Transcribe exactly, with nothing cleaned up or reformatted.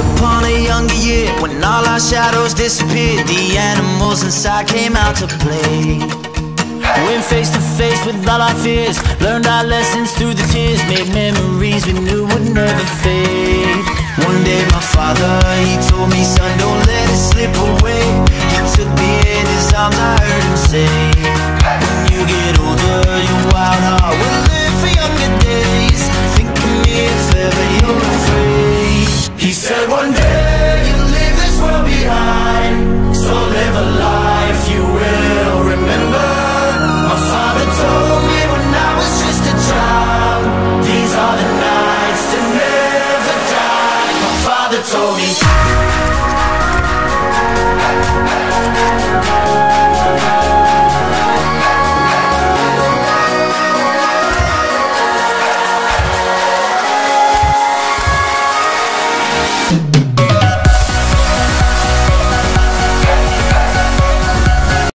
upon a younger year, when all our shadows disappeared, the animals inside came out to play. Went face to face with all our fears, learned our lessons through the tears, made memories we knew would never fade. One day my father, he told me, son, don't let it slip away. He took me in his arms, I heard him say, when you get older, your wild heart will live for younger days. Think of me if ever you're afraid. He said one day you'll leave this world behind, so live a life you will remember. My father told me when I was just a child, these are the nights to never die. My father told me. We'll be right back.